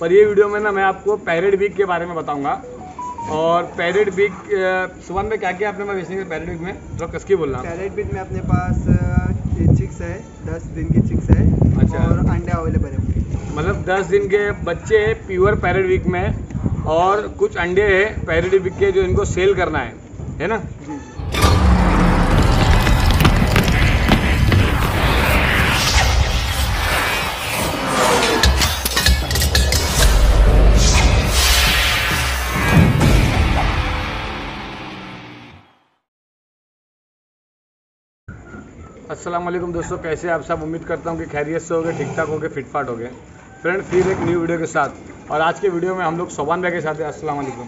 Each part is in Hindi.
पर ये वीडियो में ना मैं आपको पैरेट बिग के बारे में बताऊंगा। और पैरेट बिग सुबह में क्या क्या आपने मैं बेचने के पैरेट बिग में थोड़ा कसके बोलना। पैरेट बिग में अपने पास चिक्स है, 10 दिन की चिक्स है। अच्छा। और अंडे अवेलेबल है, मतलब 10 दिन के बच्चे प्योर पैरेट बिग में, और कुछ अंडे हैं पैरेट बिग के जो इनको सेल करना है ना जी। अस्सलाम वालेकुम दोस्तों, कैसे आप सब। उम्मीद करता हूँ कि खैरियत से होगे, ठीक ठाक होगे, फिटफाट होगे। फ्रेंड फिर एक न्यू वीडियो के साथ, और आज के वीडियो में हम लोग सोबान भाई के साथ हैं। अस्सलाम वालेकुम।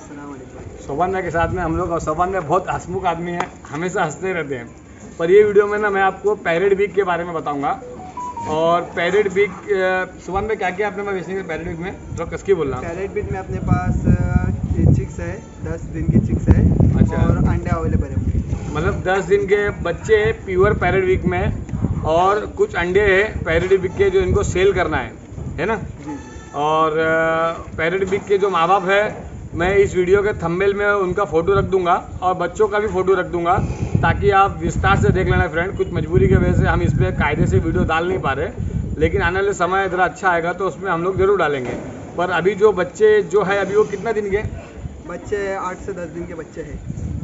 सोबान भाई के साथ में हम लोग, और सोबान भाई बहुत हंसमुख आदमी है, हमेशा हंसते रहते हैं। पर ये वीडियो में ना मैं आपको पैरेट बिग के बारे में बताऊँगा। और पैरेट बिग सोबान भाई क्या क्या आपने मैं बेचने के पैरेट बिग में थोड़ा कसके बोलना। पैरेट बिग में अपने पास चिक्स है, 10 दिन की चिक्स है। अच्छा। और अंडे अवेलेबल है। मतलब 10 दिन के बच्चे प्योर पैरेट बिग में, और कुछ अंडे हैं पैरेट बिग के जो इनको सेल करना है ना जी। और पैरेट बिग के जो माँ बाप है, मैं इस वीडियो के थंबनेल में उनका फ़ोटो रख दूंगा और बच्चों का भी फ़ोटो रख दूंगा, ताकि आप विस्तार से देख लेना। फ्रेंड कुछ मजबूरी की वजह से हम इस पर कायदे से वीडियो डाल नहीं पा रहे, लेकिन आने वाले समय ज़रा अच्छा आएगा तो उसमें हम लोग ज़रूर डालेंगे। पर अभी जो बच्चे जो है अभी वो कितना दिन के बच्चे 8 से 10 दिन के बच्चे हैं।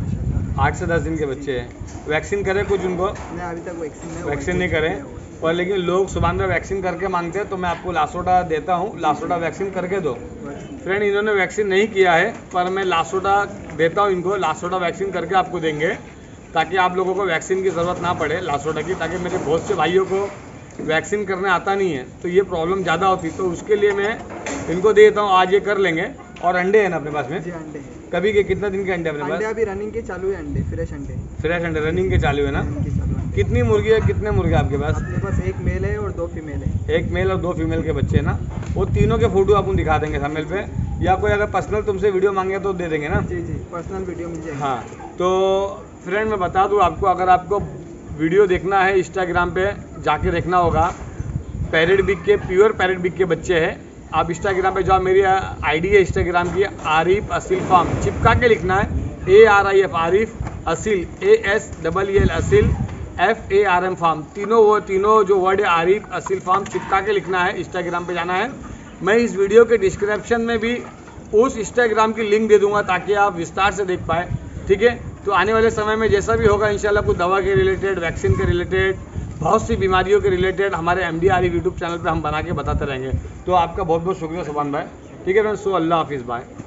8 से 10 दिन के बच्चे हैं। वैक्सीन करें कुछ उनको? नहीं, अभी तक वैक्सीन नहीं करें। और लेकिन लोग सुबह में वैक्सीन करके मांगते हैं, तो मैं आपको लासोटा देता हूँ, लासोटा वैक्सीन करके दो। फ्रेंड इन्होंने वैक्सीन नहीं किया है, पर मैं लासोटा देता हूँ इनको, लासोटा वैक्सीन करके आपको देंगे, ताकि आप लोगों को वैक्सीन की ज़रूरत ना पड़े लासोटा की। ताकि मेरे बहुत से भाइयों को वैक्सीन करने आता नहीं है, तो ये प्रॉब्लम ज़्यादा होती, तो उसके लिए मैं इनको दे देता हूँ। आज ये कर लेंगे। और अंडे हैं ना अपने पास में? जी, अंडे हैं। कभी के कितना दिन के अंडे अपने पास? अंडे अभी रनिंग के चालू है, अंडे फ्रेश अंडे। फ्रेश अंडे रनिंग के चालू है ना? रनिंग के चालू अंडे। कितनी मुर्गी है, कितने मुर्गे आपके पास? अपने पास एक मेल है और 2 फीमेल है। एक मेल और 2 फीमेल के बच्चे हैं ना। वो तीनों के फोटो आपको दिखा देंगे थंबनेल पे, या कोई अगर पर्सनल तुमसे वीडियो मांगे तो दे देंगे ना। जी जी, पर्सनल वीडियो मिल जाएगी। हाँ, तो फ्रेंड मैं बता दूँ आपको, अगर आपको वीडियो देखना है इंस्टाग्राम पे जाके देखना होगा। पैरेट बिग के प्योर पैरेट बिग के बच्चे हैं। आप इंस्टाग्राम पे जाओ, मेरी आईडी है इंस्टाग्राम की, आरिफ असील फार्म, चिपका के लिखना है ARIF Arif Aseel, ASEEL Aseel, FARM farm. तीनों जो वर्ड है आरिफ असील फार्म, चिपका के लिखना है, इंस्टाग्राम पे जाना है। मैं इस वीडियो के डिस्क्रिप्शन में भी उस इंस्टाग्राम की लिंक दे दूंगा, ताकि आप विस्तार से देख पाए। ठीक है, तो आने वाले समय में जैसा भी होगा इंशाल्लाह, कुछ दवा के रिलेटेड, वैक्सीन के रिलेटेड, बहुत सी बीमारियों के रिलेटेड हमारे MD आरिफ यूट्यूब चैनल पे हम बना के बताते रहेंगे। तो आपका बहुत बहुत शुक्रिया सुभान भाई। ठीक है फ्रेंड्स, सो अल्लाह हाफिज़, बाय।